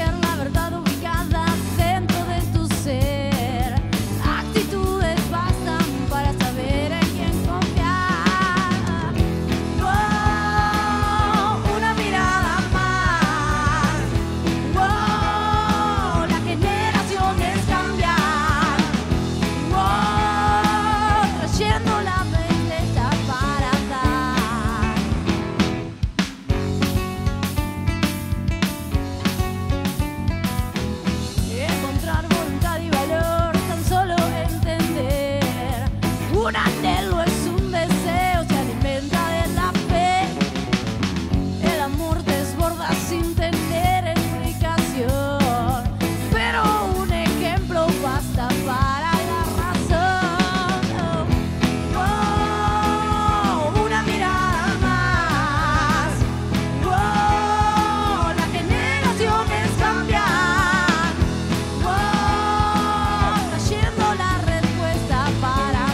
cualquier la verdad ubicada dentro de tu ser. Actitudes bastan para saber en quién confiar. Oh, una mirada más. Oh, las generaciones cambian. Oh, trayendo la belleza para dar. Encontrar voluntad y valor, tan solo entender. Un anhelo es un deseo, se alimenta de la fe. El amor desborda sin tener explicación, pero un ejemplo basta para la razón. Oh, una mirada más. Oh, las generaciones cambian. Oh, trayendo la respuesta para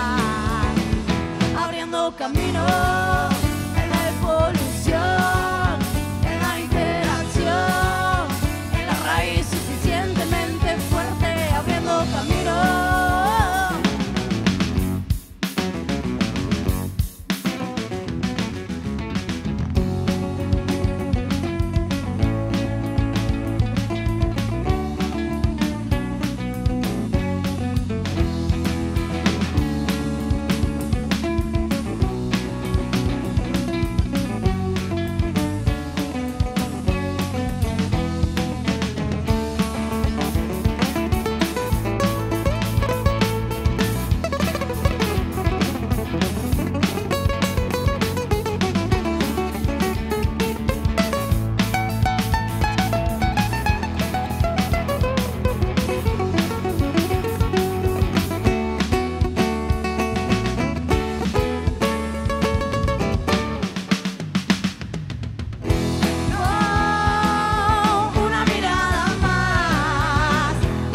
dar, abriendo camino en la evolución, en la interacción, en la raíz suficientemente fuerte, abriendo camino. Oh, una mirada más.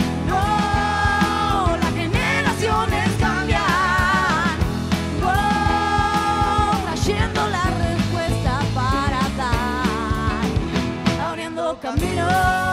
Oh, las generaciones cambian. Oh, trayendo la respuesta para dar, abriendo camino.